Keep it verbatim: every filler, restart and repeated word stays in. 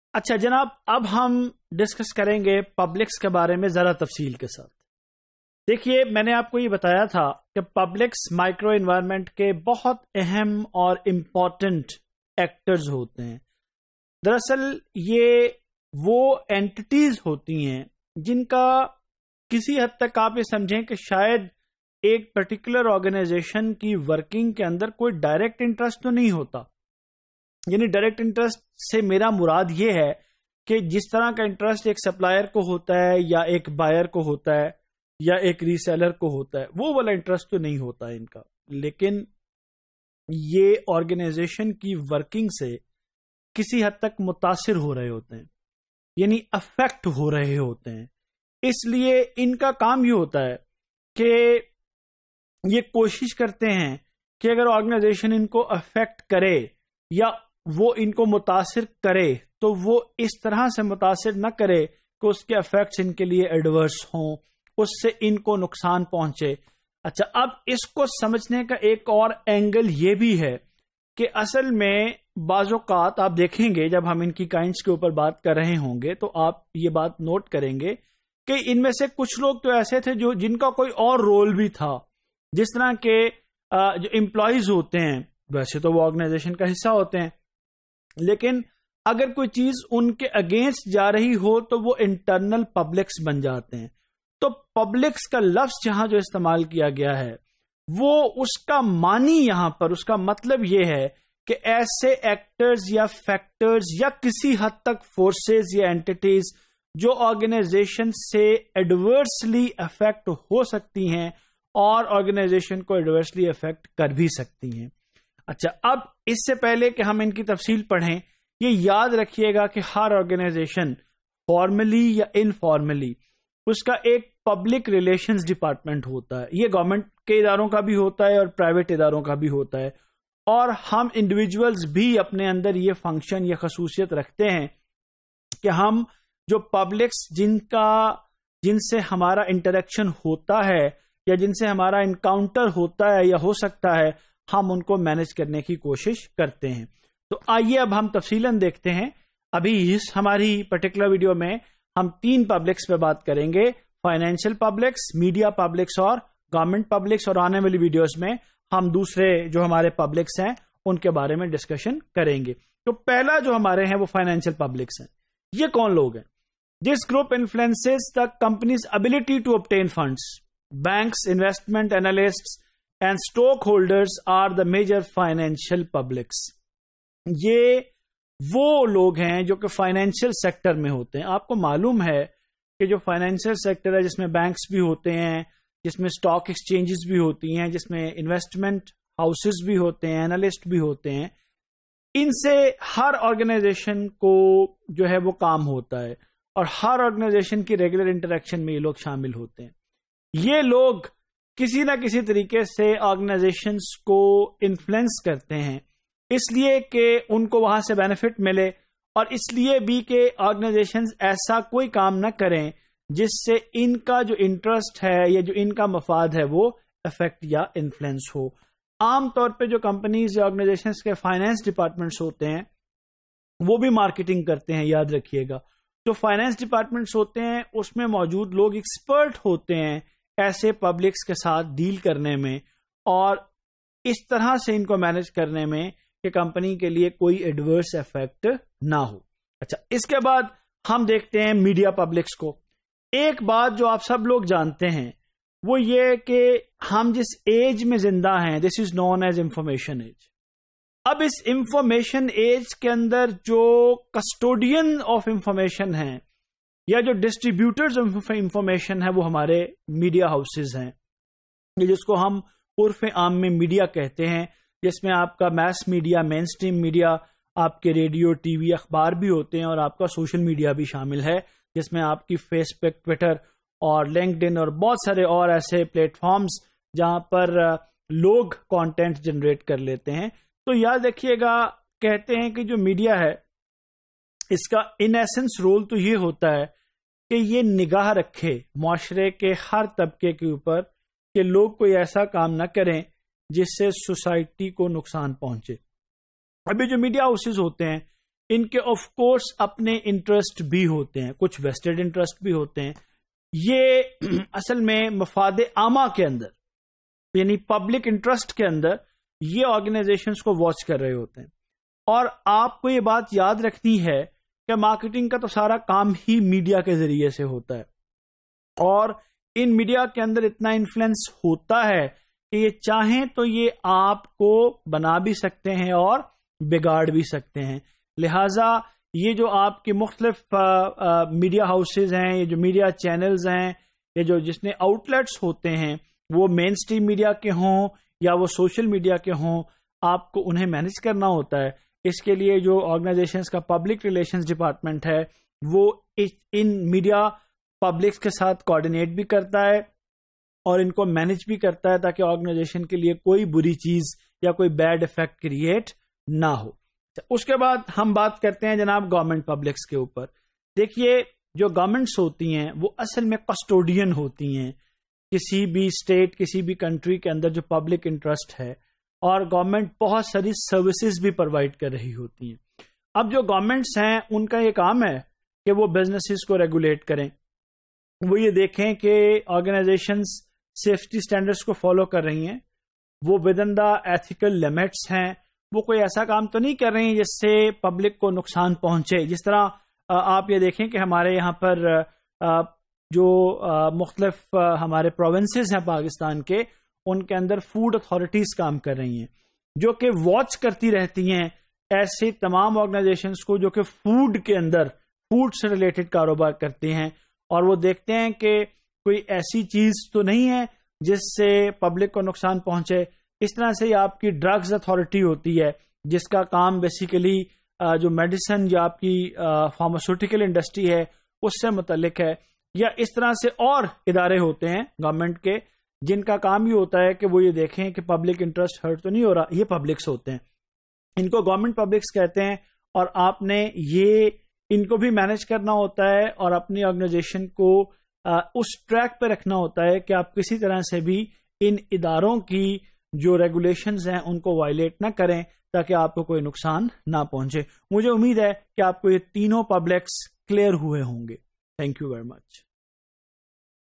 اچھا جناب، اب ہم ڈسکس کریں گے پبلکس کے بارے میں ذرا تفصیل کے ساتھ. دیکھیے، میں نے آپ کو یہ بتایا تھا کہ پبلکس مائکرو انوائرمنٹ کے بہت اہم اور امپورٹنٹ ایکٹرز ہوتے ہیں. دراصل یہ وہ اینٹیز ہوتی ہیں جن کا کسی حد تک آپ یہ سمجھیں کہ شاید ایک پرٹیکولر آرگنائزیشن کی ورکنگ کے اندر کوئی ڈائریکٹ انٹرسٹ تو نہیں ہوتا. یعنی ڈائریکٹ انٹرسٹ سے میرا مراد یہ ہے کہ جس طرح کا انٹرسٹ ایک سپلائر کو ہوتا ہے یا ایک بائر کو ہوتا ہے یا ایک ری سیلر کو ہوتا ہے، وہ والا انٹرسٹ تو نہیں ہوتا ان کا. لیکن یہ آرگنائزیشن کی ورکنگ سے کسی حد تک متاثر ہو رہے ہوتے ہیں، یعنی افیکٹ ہو رہے ہوتے ہیں. اس لیے ان کا کام یہ ہوتا ہے کہ یہ کوشش کرتے ہیں کہ اگر آرگنائزیشن ان کو افیکٹ کرے یا وہ ان کو متاثر کرے تو وہ اس طرح سے متاثر نہ کرے کہ اس کے افیکٹس ان کے لیے ایڈورس ہوں، اس سے ان کو نقصان پہنچے. اچھا، اب اس کو سمجھنے کا ایک اور اینگل یہ بھی ہے کہ اصل میں بعض اوقات آپ دیکھیں گے جب ہم ان کی کائنڈس کے اوپر بات کر رہے ہوں گے تو آپ یہ بات نوٹ کریں گے کہ ان میں سے کچھ لوگ تو ایسے تھے جو جن کا کوئی اور رول بھی تھا. جس طرح کے جو امپلائیز ہوتے ہیں ویسے تو وہ آرگنائزیشن کا حصہ ہوتے ہیں، لیکن اگر کوئی چیز ان کے اگینسٹ جا رہی ہو تو وہ انٹرنل پبلکس بن جاتے ہیں. تو پبلکس کا لفظ جہاں جو استعمال کیا گیا ہے وہ اس کا معنی یہاں پر اس کا مطلب یہ ہے کہ ایسے ایکٹرز یا فیکٹرز یا کسی حد تک فورسز یا اینٹیز جو آرگنائزیشن سے ایڈورسلی افیکٹ ہو سکتی ہیں اور آرگنائزیشن کو ایڈورسلی افیکٹ کر بھی سکتی ہیں. اچھا، اب اس سے پہلے کہ ہم ان کی تفصیل پڑھیں، یہ یاد رکھیے گا کہ ہر آرگنائزیشن فارملی یا انفارملی اس کا ایک پبلک ریلیشنز ڈپارٹمنٹ ہوتا ہے. یہ گورنمنٹ کے اداروں کا بھی ہوتا ہے اور پرائیویٹ اداروں کا بھی ہوتا ہے، اور ہم انڈیویجولز بھی اپنے اندر یہ فنکشن یا خصوصیت رکھتے ہیں کہ ہم جو پبلکس جن کا جن سے ہمارا انٹریکشن ہوتا ہے یا جن سے ہمارا انکاؤنٹر ہوتا ہے یا ہو سکتا ہے، ہم ان کو مینج کرنے کی کوشش کرتے ہیں. تو آئیے اب ہم تفصیلاً دیکھتے ہیں. ابھی اس ہماری پرٹیکولر ویڈیو میں ہم تین پبلکس پہ بات کریں گے: فائنینشیل پبلکس، میڈیا پبلکس اور گورنمنٹ پبلکس. اور آنے والی ویڈیوز میں ہم دوسرے جو ہمارے پبلکس ہیں ان کے بارے میں ڈسکشن کریں گے. تو پہلا جو ہمارے ہیں وہ فائنینشیل پبلکس ہیں. یہ کون لوگ ہیں؟ This group influences the company's ability to obtain funds. Banks, investment analysts and stock holders are the major financial publics. یہ وہ لوگ ہیں جو کہ فائنینشیل سیکٹر میں ہوتے ہیں. آپ کو معلوم ہے کہ جو فائنینشیل سیکٹر ہے جس میں بینکس بھی ہوتے ہیں، جس میں اسٹاک ایکسچینجز بھی ہوتی ہیں، جس میں انویسٹمنٹ ہاؤسز بھی ہوتے ہیں، اینالسٹ بھی ہوتے ہیں، ان سے ہر آرگنائزیشن کو جو ہے وہ کام ہوتا ہے اور ہر آرگنائزیشن کی ریگولر انٹریکشن میں یہ لوگ شامل ہوتے ہیں. یہ لوگ کسی نہ کسی طریقے سے آرگنائزیشنز کو انفلوئنس کرتے ہیں، اس لیے کہ ان کو وہاں سے بینیفٹ ملے، اور اس لیے بھی کہ آرگنائزیشنز ایسا کوئی کام نہ کریں جس سے ان کا جو انٹرسٹ ہے یا جو ان کا مفاد ہے وہ افیکٹ یا انفلوئنس ہو. عام طور پہ جو کمپنیز یا آرگنائزیشنز کے فائنینس ڈپارٹمنٹس ہوتے ہیں وہ بھی مارکیٹنگ کرتے ہیں، یاد رکھیے گا. جو فائنینس ڈپارٹمنٹس ہوتے ہیں اس میں موجود لوگ ایکسپرٹ ہوتے ہیں ایسے پبلکس کے ساتھ ڈیل کرنے میں اور اس طرح سے ان کو مینج کرنے میں کہ کمپنی کے لیے کوئی ایڈورس افیکٹ نہ ہو. اچھا، اس کے بعد ہم دیکھتے ہیں میڈیا پبلکس کو. ایک بات جو آپ سب لوگ جانتے ہیں وہ یہ کہ ہم جس ایج میں زندہ ہیں، this is known as information age. اب اس انفارمیشن ایج کے اندر جو کسٹوڈین آف انفارمیشن ہیں یا جو ڈسٹریبیوٹرز آف انفارمیشن ہیں وہ ہمارے میڈیا ہاؤسز ہیں، جس کو ہم عرف عام میں میڈیا کہتے ہیں، جس میں آپ کا mass media, mainstream media, آپ کے ریڈیو، ٹی وی، اخبار بھی ہوتے ہیں، اور آپ کا سوشل میڈیا بھی شامل ہے جس میں آپ کی فیس بک، ٹویٹر اور لنکڈ ان اور بہت سارے اور ایسے پلیٹ فارمز جہاں پر لوگ کانٹینٹ جنریٹ کر لیتے ہیں. تو یاد رکھیے گا، کہتے ہیں کہ جو میڈیا ہے اس کا ان ایسنس رول تو یہ ہوتا ہے کہ یہ نگاہ رکھے معاشرے کے ہر طبقے کے اوپر کہ لوگ کوئی ایسا کام نہ کریں جس سے سوسائٹی کو نقصان پہنچے. ابھی جو میڈیا ہاؤسز ہوتے ہیں ان کے آف کورس اپنے انٹرسٹ بھی ہوتے ہیں، کچھ ویسٹڈ انٹرسٹ بھی ہوتے ہیں. یہ اصل میں مفاد عامہ کے اندر، یعنی پبلک انٹرسٹ کے اندر یہ آرگنائزیشنز کو واچ کر رہے ہوتے ہیں. اور آپ کو یہ بات یاد رکھنی ہے کہ مارکیٹنگ کا تو سارا کام ہی میڈیا کے ذریعے سے ہوتا ہے، اور ان میڈیا کے اندر اتنا انفلوئنس ہوتا ہے کہ یہ چاہیں تو یہ آپ کو بنا بھی سکتے ہیں اور بگاڑ بھی سکتے ہیں. لہذا یہ جو آپ کے مختلف میڈیا ہاؤسز ہیں، یہ جو میڈیا چینلز ہیں، یہ جو جس نے آؤٹ لیٹس ہوتے ہیں، وہ مین اسٹریم میڈیا کے ہوں یا وہ سوشل میڈیا کے ہوں، آپ کو انہیں مینج کرنا ہوتا ہے. اس کے لیے جو آرگنائزیشنز کا پبلک ریلیشنز ڈپارٹمنٹ ہے وہ ان میڈیا پبلکس کے ساتھ کوآرڈینیٹ بھی کرتا ہے اور ان کو مینج بھی کرتا ہے تاکہ آرگنائزیشن کے لیے کوئی بری چیز یا کوئی بیڈ افیکٹ کریٹ نہ ہو. اس کے بعد ہم بات کرتے ہیں جناب گورنمنٹ پبلکس کے اوپر. دیکھیے جو گورنمنٹس ہوتی ہیں وہ اصل میں کسٹوڈین ہوتی ہیں کسی بھی اسٹیٹ، کسی بھی کنٹری کے اندر جو پبلک انٹرسٹ ہے، اور گورنمنٹ بہت ساری سروسز بھی پرووائڈ کر رہی ہوتی ہیں. اب جو گورنمنٹس ہیں ان کا یہ کام ہے کہ وہ بزنسز کو ریگولیٹ کریں، وہ یہ دیکھیں کہ آرگنائزیشنز سیفٹی سٹینڈرڈز کو فالو کر رہی ہیں، وہ within the ethical limits ہیں، وہ کوئی ایسا کام تو نہیں کر رہی ہیں جس سے پبلک کو نقصان پہنچے. جس طرح آپ یہ دیکھیں کہ ہمارے یہاں پر جو مختلف ہمارے پروونسز ہیں پاکستان کے، ان کے اندر فوڈ اتھارٹیز کام کر رہی ہیں جو کہ واچ کرتی رہتی ہیں ایسے تمام آرگنائزیشنز کو جو کہ فوڈ کے اندر فوڈ سے ریلیٹڈ کاروبار کرتے ہیں، اور وہ دیکھتے ہیں کہ کوئی ایسی چیز تو نہیں ہے جس سے پبلک کو نقصان پہنچے. اس طرح سے آپ کی ڈرگز اتھارٹی ہوتی ہے جس کا کام بیسیکلی جو میڈیسن یا آپ کی فارماسیوٹیکل انڈسٹری ہے اس سے متعلق ہے، یا اس طرح سے اور ادارے ہوتے ہیں گورنمنٹ کے جن کا کام یہ ہوتا ہے کہ وہ یہ دیکھیں کہ پبلک انٹرسٹ ہرٹ تو نہیں ہو رہا. یہ پبلکس ہوتے ہیں، ان کو گورنمنٹ پبلکس کہتے ہیں، اور آپ نے یہ ان کو بھی مینج کرنا ہوتا ہے اور اپنی آرگنائزیشن کو اس ٹریک پہ رکھنا ہوتا ہے کہ آپ کسی طرح سے بھی ان اداروں کی جو ریگولیشنز ہیں ان کو وائلیٹ نہ کریں تاکہ آپ کو کوئی نقصان نہ پہنچے. مجھے امید ہے کہ آپ کو یہ تینوں پبلکس کلیئر ہوئے ہوں گے. Thank you very much.